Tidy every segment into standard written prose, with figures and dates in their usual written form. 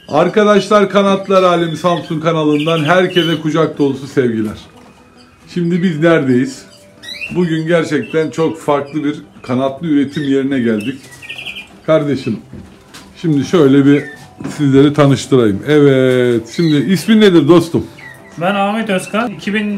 Arkadaşlar, Kanatlar Alemi Samsun kanalından herkese kucak dolusu sevgiler. Şimdi biz neredeyiz? Bugün gerçekten çok farklı bir kanatlı üretim yerine geldik. Kardeşim, şimdi şöyle bir sizleri tanıştırayım. Evet, şimdi ismin nedir dostum? Ben Ahmet Özkan.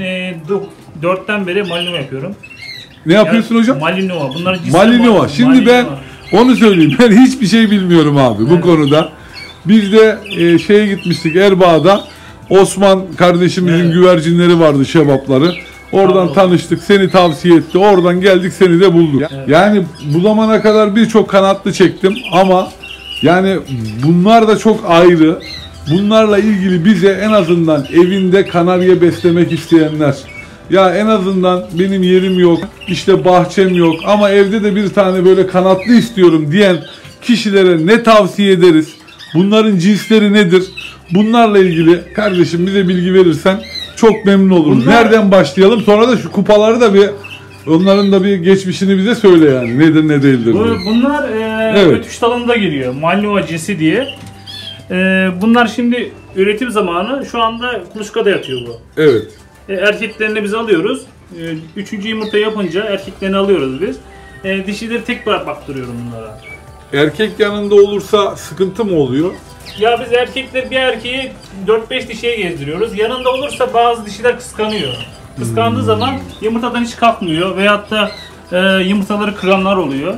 2004'ten beri Malinova yapıyorum. Ne yapıyorsun hocam? Malinova. Bunların Malinova. Şimdi ben onu söyleyeyim. Ben hiçbir şey bilmiyorum abi bu konuda. Biz de şeye gitmiştik, Erbaa'da. Osman kardeşimizin güvercinleri vardı, şebapları. Oradan tanıştık, seni tavsiye etti. Oradan geldik, seni de bulduk. Yani bu zamana kadar birçok kanatlı çektim ama yani bunlar da çok ayrı. Bunlarla ilgili bize en azından evinde kanarya beslemek isteyenler, ya en azından benim yerim yok, işte bahçem yok ama evde de bir tane böyle kanatlı istiyorum diyen kişilere ne tavsiye ederiz? Bunların cinsleri nedir? Bunlarla ilgili kardeşim bize bilgi verirsen çok memnun oluruz. Nereden başlayalım? Sonra da şu kupaları da bir, onların da bir geçmişini bize söyle yani. Nedir ne değildir diye. Bunlar ötüş dalında giriyor. Malinova cinsi diye. Bunlar şimdi üretim zamanı şu anda kuluçkada yatıyor bu. Evet. Erkeklerini biz alıyoruz. Üçüncü yumurta yapınca erkeklerini alıyoruz biz. Dişileri tek baktırıyorum bunlara. Erkek yanında olursa sıkıntı mı oluyor? Ya biz bir erkeği 4-5 dişiye gezdiriyoruz. Yanında olursa bazı dişiler kıskanıyor. Kıskandığı zaman yumurtadan hiç kalkmıyor veyahut da yumurtaları kıranlar oluyor.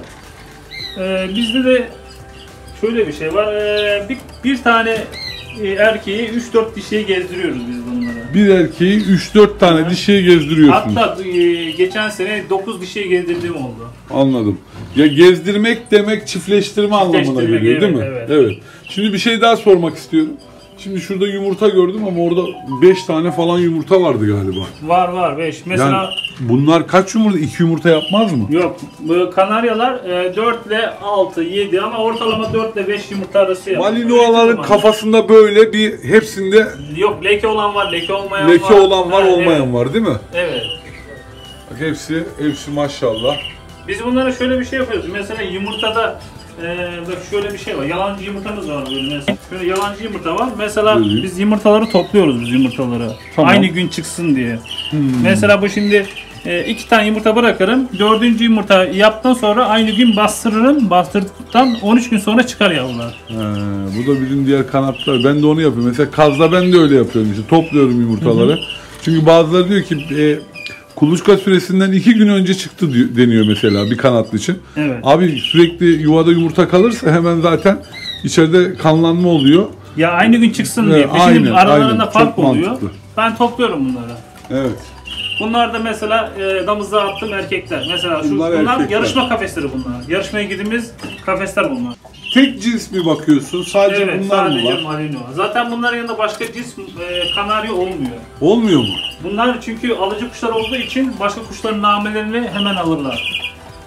Bizde de şöyle bir şey var. Bir tane erkeği 3-4 dişiye gezdiriyoruz biz bunları. Bir erkeği 3-4 tane dişiye gezdiriyorsunuz. Hatta geçen sene 9 dişiye gezdirdiğim oldu. Anladım. Ya gezdirmek demek çiftleştirme anlamına geliyor değil mi? Evet. Şimdi bir şey daha sormak istiyorum. Şimdi şurada yumurta gördüm ama orada 5 tane falan yumurta vardı galiba. Var 5. Mesela yani bunlar kaç yumurta? 2 yumurta yapmaz mı? Yok. Bu kanaryalar 4 ile 6, 7 ama ortalama 4 ile 5 yumurta arası yapıyor. Malinovaların kafasında böyle bir hepsinde yok, leke olan var, leke olmayan var. Leke olan var, olmayan var değil mi? Evet. Bak hepsi maşallah. Biz bunlara şöyle bir şey yapıyoruz. Mesela yumurtada bak şöyle bir şey var. Yalancı yumurtamız var böyle mesela. Şöyle yalancı yumurta var. Mesela biz yumurtaları topluyoruz yumurtaları. Tamam. Aynı gün çıksın diye. Mesela bu şimdi 2 tane yumurta bırakırım. 4. yumurta yaptıktan sonra aynı gün bastırırım. Bastırdıktan 13 gün sonra çıkar yavrular. Bu da bizim diğer kanatlar. Ben de onu yapıyorum. Mesela kazda ben de öyle yapıyorum. İşte topluyorum yumurtaları. Çünkü bazıları diyor ki kuluçka süresinden 2 gün önce çıktı deniyor mesela bir kanatlı için. Evet. Abi sürekli yuvada yumurta kalırsa hemen zaten içeride kanlanma oluyor. Ya aynı gün çıksın diye. Şimdi aralarında fark oluyor. Mantıklı. Ben topluyorum bunları. Evet. Bunlar da mesela damızlığa attığım erkekler. Mesela bunlar yarışma kafesleri bunlar. Yarışmaya gittiğimiz kafesler bunlar. Tek cins mi bakıyorsun? Sadece bunlar mı var? Sadece Malinova. Zaten bunların yanında başka cins kanarya olmuyor. Olmuyor mu? Bunlar çünkü alıcı kuşlar olduğu için başka kuşların namelerini hemen alırlar.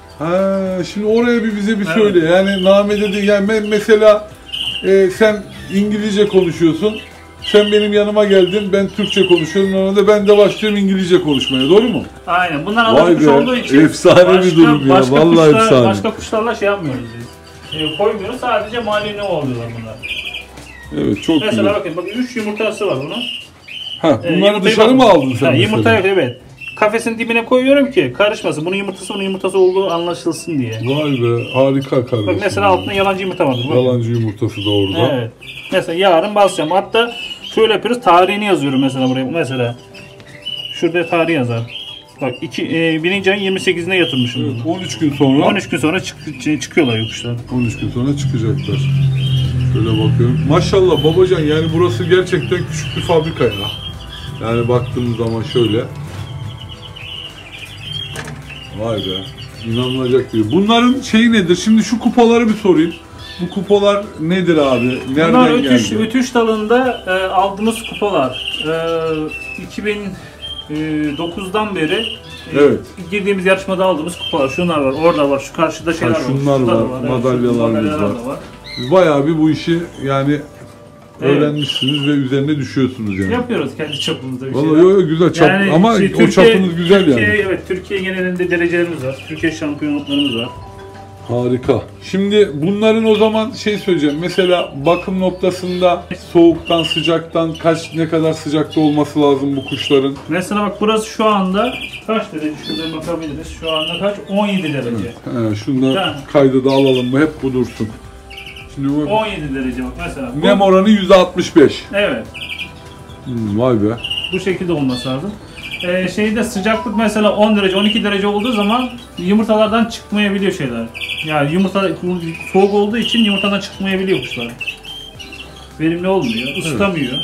Şimdi oraya bize bir söyle. Yani namede de yani mesela sen İngilizce konuşuyorsun. Sen benim yanıma geldin, ben Türkçe konuşuyorum. Normalde ben de başlıyorum İngilizce konuşmaya. Doğru mu? Aynen. Bunlar alıcı kuş olduğu için efsane bir durum ya. Vallahi efsane. Başka kuşlarla şey yapmıyoruz biz. Koymuyoruz. Sadece Malinova oluyorlar bunlar. Evet, çok mesela güzel. Bakın 3 yumurtası var bunun. Bunları dışarı mı aldın sen? Yumurta yok, evet. Kafesin dibine koyuyorum ki karışmasın. Bunun yumurtası olduğu anlaşılsın diye. Vay be, harika kardeşim. Bak mesela altında yalancı yumurta var. Yalancı yumurtası da orada. Evet. Mesela yarın basacağım. Hatta şöyle yapıyoruz. Tarihini yazıyorum mesela buraya. Mesela şurada tarih yazar. Bak 1. ayın 28'ine yatırmışım. Evet, 13 gün sonra. 13 gün sonra çıkıyorlar yokuşlar. 13 gün sonra çıkacaklar. Şöyle bakıyorum. Maşallah babacan, yani burası gerçekten küçük bir fabrika ya. Yani baktığımız zaman şöyle. Vay be. İnanılacak değil. Bunların şeyi nedir? Şimdi şu kupaları bir sorayım. Bu kupalar nedir abi? Nereden bunlar geldi? Ötüş dalında aldığımız kupalar. 2009'dan beri girdiğimiz yarışmada aldığımız kupalar. Şunlar var, orada var, şu karşıda şeyler var. Şunlar var, madalyalarımız var. Biz bayağı bir bu işi yani öğrenmişsiniz ve üzerine düşüyorsunuz yani. Yapıyoruz kendi çapımızda bir şeyler. Vallahi güzel çap yani ama o çapınız güzel yani. Evet, Türkiye genelinde derecelerimiz var. Türkiye şampiyonluklarımız var. Harika. Şimdi bunların o zaman şey söyleyeceğim. Mesela bakım noktasında soğuktan, sıcaktan ne kadar sıcakta olması lazım bu kuşların? Mesela bak burası şu anda kaç derece? Şurada bakabiliriz. Şu anda kaç? 17 derece. Şunu da Yani. kayda da alalım mı? Hep bu dursun. Şimdi bu 17 derece bak mesela. nem oranı %65. Evet. Vay be. Bu şekilde olması lazım. Şeyde sıcaklık mesela 10 derece, 12 derece olduğu zaman yumurtalardan çıkmayabiliyor şeyler. Yani yumurta soğuk olduğu için yumurtadan çıkmayabiliyor kuşlar. Verimli olmuyor, ısıtamıyor.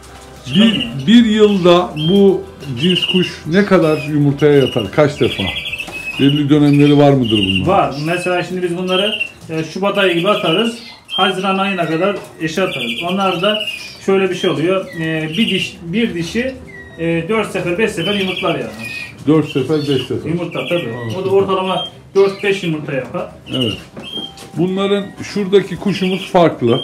Bir yılda bu cins kuş ne kadar yumurtaya yatar? Kaç defa? Belli dönemleri var mıdır bunlar? Var. Mesela şimdi biz bunları Şubat ayı gibi atarız. Haziran ayına kadar eşe atarız. Onlar da şöyle bir şey oluyor. Bir dişi 4 sefer 5 sefer yumurtlar yani. 4 sefer 5 sefer. Yumurta tabii. O da ortalama 4-5 yumurta yapar. Evet. Bunların şuradaki kuşumuz farklı.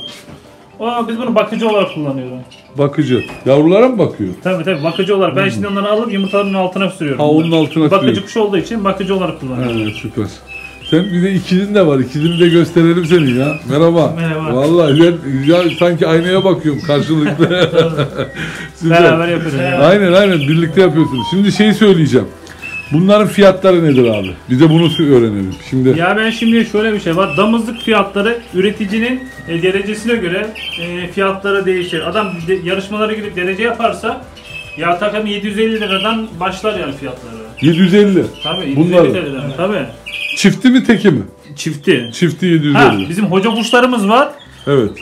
Biz bunu bakıcı olarak kullanıyoruz. Bakıcı. Yavrulara mı bakıyor? Tabii bakıcı olarak. Ben şimdi onları alıp yumurtaların altına sürüyorum. Onun altına bakıcı kuşu olduğu için bakıcı olarak kullanıyorum. Evet, süper. Sen bir de ikizin de var. İkizini de gösterelim senin ya. Merhaba. Merhaba. Vallahi ya sanki aynaya bakıyorum karşılıklı. Beraber yapıyoruz. Aynen birlikte yapıyorsunuz. Şimdi şey söyleyeceğim. Bunların fiyatları nedir abi? Bize bunu öğrenelim. Şimdi ya ben şimdi şöyle bir şey var. Damızlık fiyatları üreticinin derecesine göre fiyatları değişir. Adam yarışmalara girip derece yaparsa ya takım 750 liradan başlar yani fiyatları. 750. Tabii 750 Bunlar liradan. Tabii. çifti mi teki mi? Çifti. Çifti 750. Ha, bizim hoca kuşlarımız var. Evet.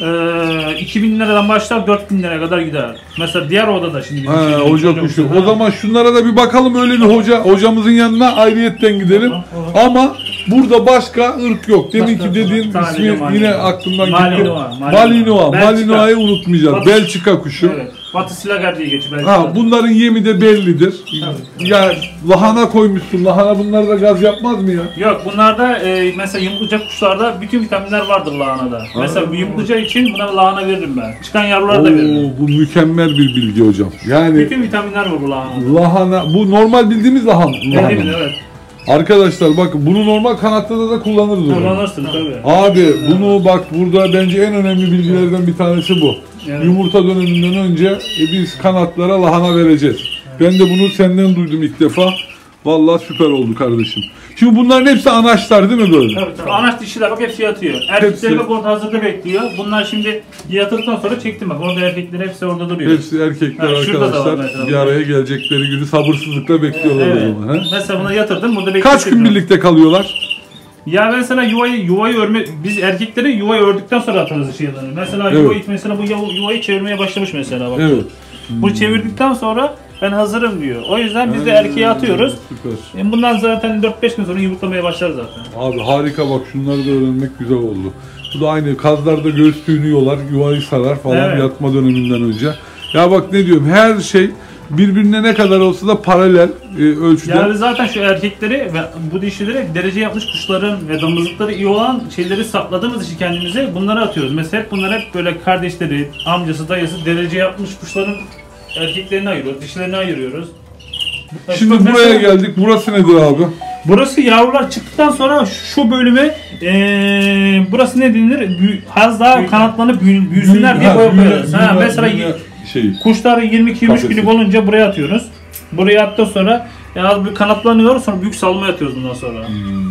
2000 liradan başlar 4000 liraya kadar gider. Mesela diğer odada şimdi bizim hoca kuşu. O zaman şunlara da bir bakalım, öyle bir hocamızın yanına ayrıyetten gidelim. Ama burada başka ırk yok. Demin ki dediğin ismi yine aklımdan gitti. Malinois'ı unutmayacağız. Belçika kuşu. Evet. Batı Silagar diye geçiyor. Bunların yemi de bellidir. Ya lahana koymuşsun. Lahana bunlarda gaz yapmaz mı ya? Yok, bunlarda mesela yumurtlayacak kuşlarda bütün vitaminler vardır lahanada. Mesela yumurtlayacak için buna lahana veririm ben. Çıkan yavrulara da veririm. Bu mükemmel bir bilgi hocam. Yani bütün vitaminler var bu lahanada. Lahana, bu normal bildiğimiz lahana. Evet. Arkadaşlar bakın, bunu normal kanatlarda da kullanırız. Kullanırsın tabii. Abi bunu bak, burada bence en önemli bilgilerden bir tanesi bu. Evet. Yumurta döneminden önce biz kanatlara lahana vereceğiz. Evet. Ben de bunu senden duydum ilk defa. Vallahi süper oldu kardeşim. Şimdi bunların hepsi anaçlar değil mi böyle? Tabii. Anaç dişiler bak hepsi yatıyor. Erkekleri bak orada hazırda bekliyor. Bunlar şimdi yatırdıktan sonra çektim bak. Orada erkekler hepsi orada duruyor. Hepsi erkekler arkadaşlar. Bir araya gelecekleri günü sabırsızlıkla bekliyorlar o zaman. He? Mesela buna yatırdım, burada bekliyorum. Kaç gün birlikte kalıyorlar? Ya mesela yuvayı örme, biz erkekleri yuvayı ördükten sonra atarız şeylerini. Mesela mesela bu yuvayı çevirmeye başlamış mesela bak. Evet. Bu çevirdikten sonra ben hazırım diyor. O yüzden biz de erkeğe atıyoruz. Süper. Bundan zaten 4-5 gün sonra yumurtlamaya başlar zaten. Abi harika, bak şunları da öğrenmek güzel oldu. Bu da aynı, kazlarda göğüs tüyünü yiyorlar, yuvayı sarar falan yatma döneminden önce. Ya bak ne diyorum, her şey birbirine ne kadar olsa da paralel ölçüde. Yani zaten şu erkekleri ve bu dişileri derece yapmış kuşların ve damızlıkları iyi olan şeyleri sakladığımız için kendimize bunları atıyoruz. Mesela bunlar hep böyle kardeşleri, amcası, dayısı derece yapmış kuşların erkeklerini ayırıyoruz, dişilerini ayırıyoruz. Şimdi buraya geldik. Burası nedir abi? Burası yavrular çıktıktan sonra şu bölüme burası ne denir? Az daha kanatlanıp büyüsünler diye koyuyoruz. Mesela kuşlar 22-23 günlük olunca buraya atıyoruz. Buraya attıktan sonra az bir kanatlanıyor, sonra büyük salmaya atıyoruz bundan sonra.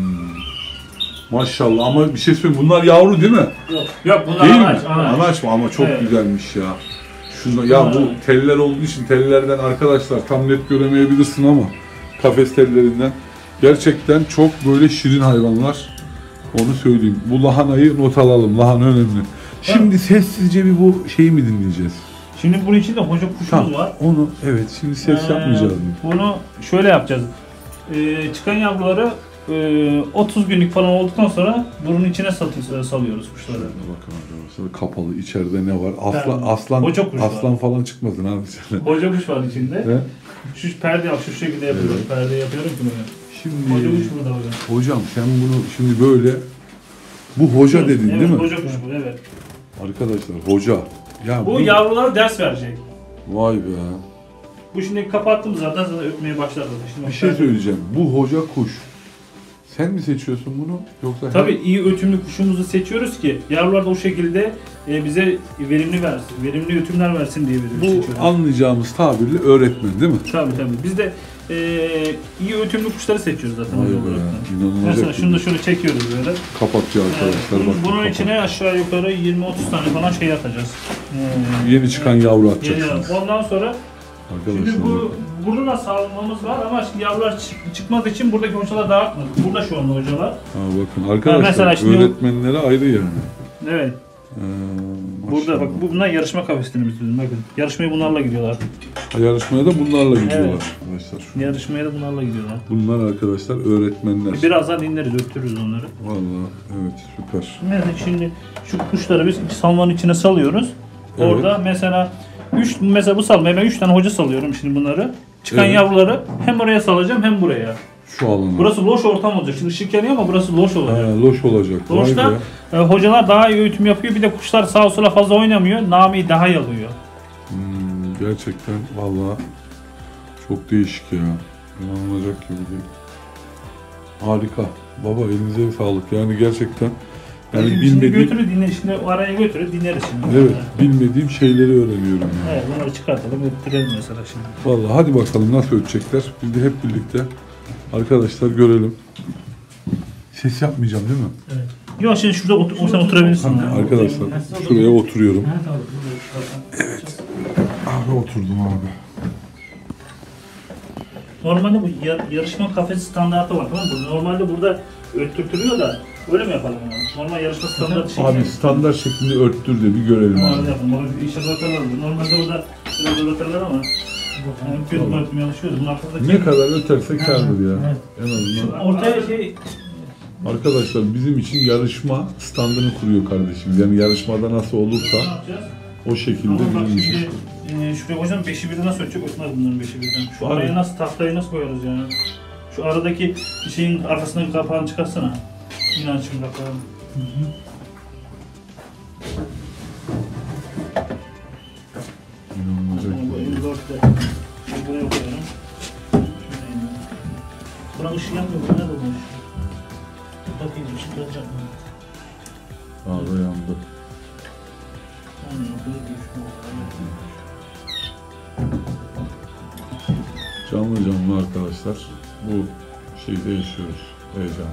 Maşallah, ama bir şey söyleyeyim, bunlar yavru değil mi? Yok bunlar anaç. Anaç mı? Ama çok güzelmiş ya. Ya bu teller olduğu için tellerden arkadaşlar tam net göremeyebilirsin ama kafes tellerinden gerçekten çok böyle şirin hayvanlar. Onu söyleyeyim. Bu lahanayı not alalım. Lahana önemli. Şimdi sessizce bir bu şeyi mi dinleyeceğiz? Şimdi bunun içinde hoca kuşumuz var. Onu şimdi ses yapmayacağız mı? Bunu şöyle yapacağız. Çıkan yavruları 30 günlük falan olduktan sonra bunun içine salıyoruz kuşları. Bakın arkadaşlar, kapalı, içeride ne var? Aslan falan çıkmasın abi. Hoca kuş var içinde. Şu perde yap, şu şekilde yapıyorum. Perde yapıyorum ki böyle. Şimdi hoca kuş burada hocam. Hocam sen bunu şimdi böyle, bu hoca dedin değil mi? Hoca kuş bu, evet. Arkadaşlar hoca. Ya bu yavrulara ders verecek. Vay be. Bu şimdi kapattım zaten ötmeye başladı. Şimdi bir şey söyleyeceğim. Bu hoca kuş Sen mi seçiyorsun bunu yoksa? Tabii iyi ötümlü kuşumuzu seçiyoruz ki yavrular da o şekilde bize verimli versin, verimli ötümler versin diye Bu seçiyoruz. anlayacağımız tabirle öğretmen değil mi? Tabii. Biz de iyi ötümlü kuşları seçiyoruz zaten. Vay be, inanılmaz. Mesela şunu da şöyle çekiyoruz böyle. Kapatıyor arkadaşlar. Bunun, Bak, bunun kapat. içine aşağı yukarı 20-30 tane falan şey atacağız. Yeni çıkan yavru atacaksınız. Ondan sonra Arkadaşlar. şimdi burada da sağlamamız var ama şimdi yavrular çıkmadığı için buradaki hocalar dağıtmadık. Burada şu anda hocalar. Bakın arkadaşlar mesela şimdi öğretmenlere ayrı yani. Evet. Burada bak bunlar yarışma kafeslerimiz bizim bakın. Yarışmaya bunlarla gidiyorlar. Yarışmaya da bunlarla gidiyorlar Evet. arkadaşlar. Şu. Yarışmaya da bunlarla gidiyorlar. Bunlar arkadaşlar öğretmenler. Birazdan dinleriz, öttürürüz onları. Vallahi evet süper. Mesela şimdi şu kuşları biz salmanın içine salıyoruz. Evet. Orada mesela mesela bu salmaya ben 3 tane hoca salıyorum şimdi bunları. Çıkan Evet. yavruları hem oraya salacağım hem buraya. Şu alana. Burası loş ortam olacak. Şimdi ışık yanıyor ama burası loş olacak. Loş olacak. Vay Loşta be. hocalar daha iyi öğütüm yapıyor. Bir de kuşlar sağa sola fazla oynamıyor. Nami'yi daha iyi alıyor. Gerçekten vallahi çok değişik ya. İnanılacak gibi değil. Harika. Baba elinize sağlık. Yani gerçekten yani Şimdi bilmediğim, götürü dinle, şimdi o araya götürü dinleriz şimdi. evet, bilmediğim şeyleri öğreniyorum yani. Evet, bunları çıkartalım, öttürelim mesela şimdi. Vallahi hadi bakalım nasıl ötecekler. Biz de hep birlikte arkadaşlar görelim. Ses yapmayacağım değil mi? Evet. Yok şimdi şurada sen oturabilirsin. ya. Arkadaşlar şuraya oturuyorum. Ha, tamam, buraya çıkartalım. Evet. Abi oturdum abi. Normalde bu yarışma kafesi standartı var, tamam mı? Normalde burada öttürtülüyor da öyle mi yapalım onu? Normal yarışma standartı şeklinde. Abi standart şeklinde örttür de bir görelim Normalde abi. yapalım. Normalde işe bakarlar. Normalde burada biraz öterler ama yani göz bırakmaya alışıyoruz. Bunun arkasındaki Ne kadar öterse kârdır ya. Evet. En azından. ortaya Arkadaşlar bizim için yarışma standını kuruyor kardeşimiz. Yani yarışmada nasıl ne olursa yapacağız? o şekilde Ama bak bizim için. şimdi şuraya hocam 5'i birden nasıl ölçecek? Ötmez bunların 5'i birden. Şu Abi. arayı nasıl, tahtayı nasıl koyarız yani? Şu aradaki şeyin arkasındaki kapağını çıkarsana. İnancım kapağı. İnanılacak Yani bu gibi. 54'te. Şimdi buraya koyalım. Buna ışık yanmıyor. Bu ne bu ışık? Bakayım ışık yanacak mı? Abi yandı. Canlı canlı arkadaşlar bu şeyde yaşıyoruz. Heyecan.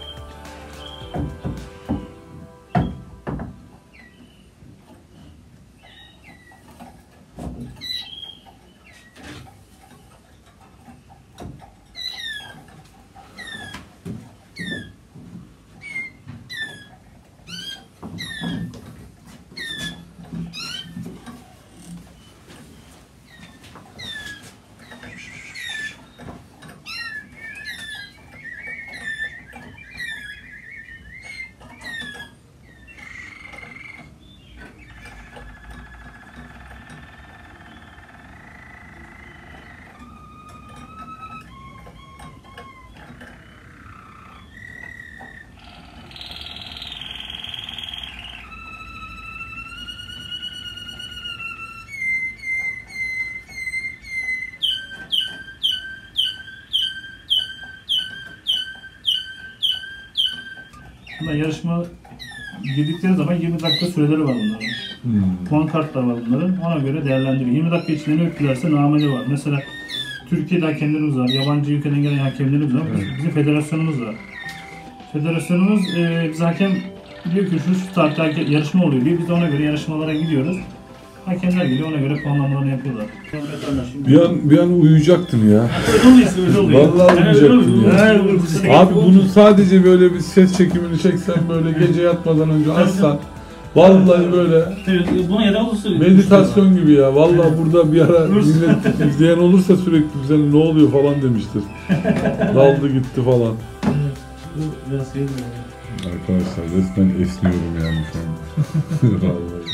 Bunlar yarışma girdikleri zaman 20 dakika süreleri var bunların. Puan kartları var bunların. Ona göre değerlendiriyor. 20 dakika içinde ne öptülerse nameli var. Mesela Türkiye'de hakemlerimiz var. Yabancı ülkeden gelen hakemlerimiz var. Evet. Bizim federasyonumuz var. Federasyonumuz bize hakem diyor ki şu tarihte yarışma oluyor diyor. Biz de ona göre yarışmalara gidiyoruz. Hakemler geliyor, ona göre puanlamalarını yapıyorlar. Bir an uyuyacaktım ya. Öyle oluyor. Vallahi uyuyacaktım ya. Abi bunu bunu sadece böyle bir ses çekimini çeksen böyle gece yatmadan önce açsan. Vallahi böyle buna ya da olursa meditasyon gibi ya. Vallahi burada bir ara millet izleyen olursa sürekli bize ne oluyor falan demiştir. Daldı gitti falan. biraz şey Arkadaşlar resmen esniyorum yani şu an. Vallahi.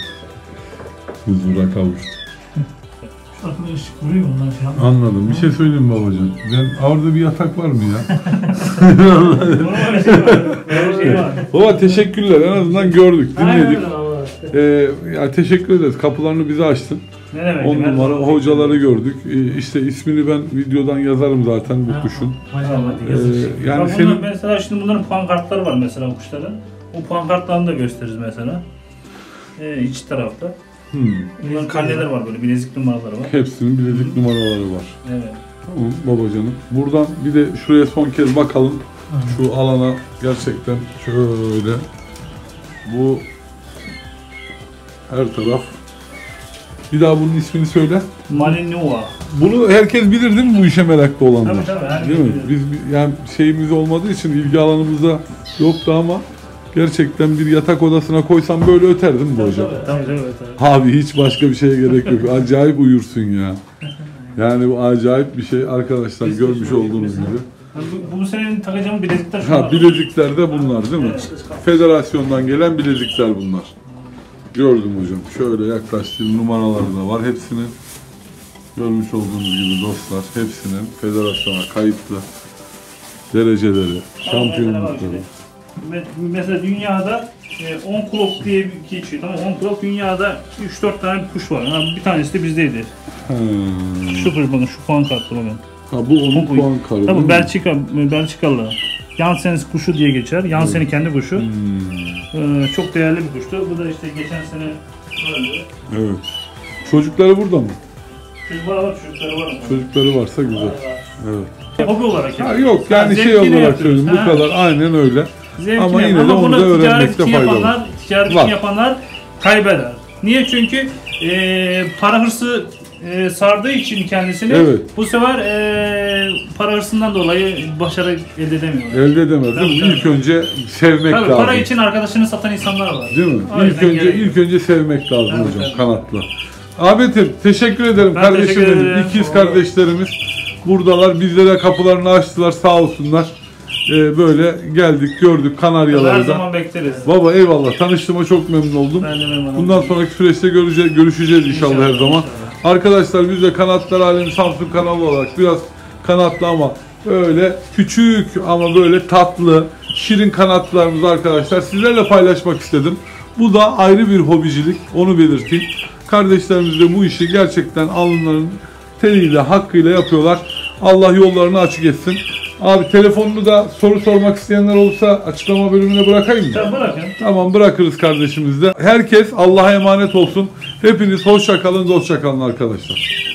Huzura kavuştum. Şu arkada ışık vuruyor mu ondan şey yapma. Anladım. Bir şey söyleyeyim mi babacığım? Orada bir yatak var mı ya? Öyle şey var. Öyle şey var. Baba teşekkürler. En azından gördük, dinledik. Aynen öyle, Allah. Ya teşekkür ederiz. Kapılarını bize açtın. Ne demek? 10 numara hocaları gördük. İşte ismini ben videodan yazarım zaten bu kuşun. Yani Bak senin mesela şimdi bunların pankartları var mesela kuşların. O pankartlarını da gösteririz mesela. İç tarafta. Bunların karneler var böyle, bilezik numaraları var. Hepsinin bilezik numaraları var. Evet. Tamam babacanım. Buradan bir de şuraya son kez bakalım. Şu alana gerçekten şöyle. Bu her taraf. Bir daha bunun ismini söyle. Malinois. Bunu herkes bilir değil mi bu işe meraklı olanlar? Tabii herkes Değil mi? bilir. Biz yani şeyimiz olmadığı için ilgi alanımızda yoktu ama gerçekten bir yatak odasına koysam böyle öter değil mi bu hocam? Tabii. Abi hiç başka bir şeye gerek yok. Acayip uyursun ya. Yani bu acayip bir şey arkadaşlar, görmüş olduğunuz gibi. Bu senenin takacağım bilezikler şunlar. Ha, bilezikler de bunlar değil mi? Federasyondan gelen bilezikler bunlar. Gördüm hocam. Şöyle yaklaştığım numaraları da var. Hepsinin görmüş olduğunuz gibi dostlar, hepsinin federasyona kayıtlı dereceleri, şampiyonlukları. Mesela dünyada 10 Club diye bir geçiyor. Tamam, 10 Club dünyada 3-4 tane bir kuş var. Yani bir tanesi de bizdeydi. Şu kuş bakın, şu puan kartı bakın. Ha, bu onun puan kartı. Tabii Belçikalı. Janssens kuşu diye geçer. Janssen'in kendi kuşu. Çok değerli bir kuştu. Bu da işte geçen sene öldü. Evet. Çocukları burada mı? Çocukları var. Çocukları varsa güzel. Evet. Hobi olarak Ha, yok yani şey olarak söylüyorum. Bu kadar aynen öyle. Ama yine de onu da öğrenmekte fayda var. Ticaretini yapanlar kaybeder. Niye? Çünkü para hırsı sardığı için kendisini, evet, bu sefer para hırsından dolayı başarı elde edemiyor. Elde edemez değil mi? İlk önce sevmek lazım. Para için arkadaşını satan insanlar var. Değil mi? İlk önce sevmek lazım hocam, evet. Kanatlı. Ahmet'im teşekkür ederim kardeşim benim. İkiz kardeşlerimiz buradalar. Bizlere kapılarını açtılar, sağ olsunlar. Böyle geldik, gördük Kanaryaları da. Her zaman bekleriz. Baba eyvallah. Tanıştığıma çok memnun oldum. Ben de memnun oldum. Bundan sonraki süreçte görüşeceğiz inşallah her zaman. Arkadaşlar biz de Kanatlar Alemi Samsun kanalı olarak biraz kanatlı ama böyle küçük ama böyle tatlı, şirin kanatlarımızı arkadaşlar sizlerle paylaşmak istedim. Bu da ayrı bir hobicilik, onu belirteyim. Kardeşlerimiz de bu işi gerçekten alnlarının teriyle, hakkıyla yapıyorlar. Allah yollarını açık etsin. Abi telefonunu da soru sormak isteyenler olursa açıklama bölümüne bırakayım mı? Bırakın. Tamam, bırakırız kardeşimiz de. Herkes Allah'a emanet olsun. Hepiniz hoşça kalın, dostça kalın arkadaşlar.